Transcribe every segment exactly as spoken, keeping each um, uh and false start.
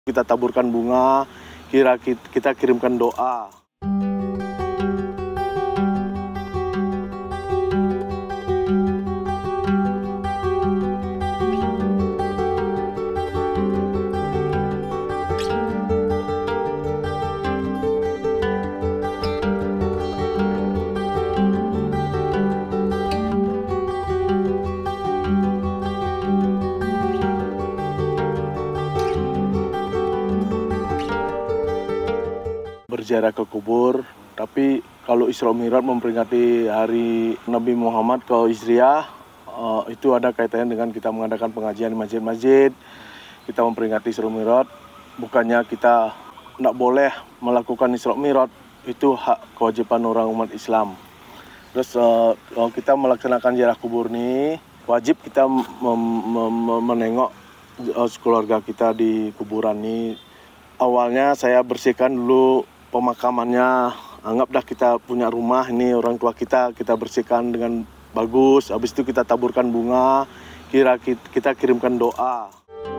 Kita taburkan bunga, kira kita kirimkan doa. Berziarah ke kubur, tapi kalau Isra Mi'raj memperingati hari Nabi Muhammad ke Hijriah, uh, itu ada kaitannya dengan kita mengadakan pengajian di masjid-masjid. Kita memperingati Isra Mi'raj, bukannya kita tidak boleh melakukan Isra Mi'raj, itu hak kewajiban orang umat Islam. Terus uh, kita melaksanakan ziarah kubur ini, wajib kita menengok uh, keluarga kita di kuburan ini. Awalnya saya bersihkan dulu pemakamannya, anggap dah kita punya rumah ini orang tua kita, kita bersihkan dengan bagus, habis itu kita taburkan bunga, kira kita kirimkan doa.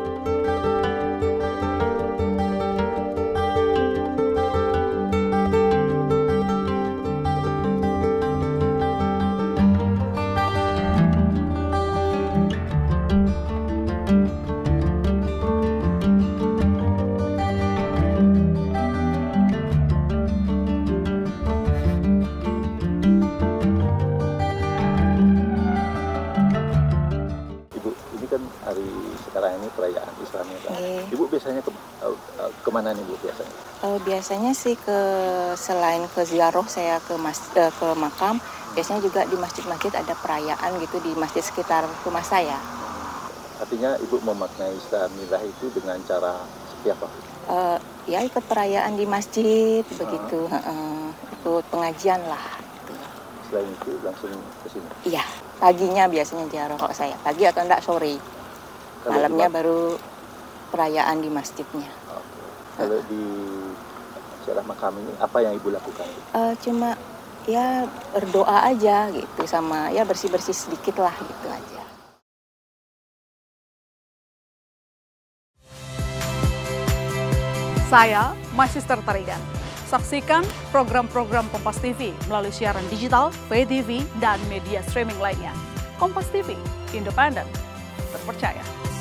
Hari sekarang ini perayaan Isra Mi'raj. Okay. Ibu biasanya ke, uh, uh, kemana nih Bu biasanya? Uh, biasanya sih ke selain ke ziarah saya ke mas, uh, ke makam, biasanya juga di masjid-masjid ada perayaan gitu di masjid sekitar rumah saya. Artinya Ibu memaknai Isra Mi'raj itu dengan cara seperti apa? Uh, ya ikut perayaan di masjid uh-huh. begitu, uh, ikut pengajian lah. Gitu. Selain itu langsung ke sini? Iya, paginya biasanya ziarah kalau saya, pagi atau enggak sore. Kalau malamnya di baru perayaan di masjidnya. Oke. Kalau uh. di ziarah makam ini apa yang Ibu lakukan? Uh, cuma ya berdoa aja gitu, sama ya bersih-bersih sedikit lah gitu aja. Saya Magister Tarigan. Saksikan program-program Kompas T V melalui siaran digital, pay T V, dan media streaming lainnya. Kompas T V, independen, terpercaya.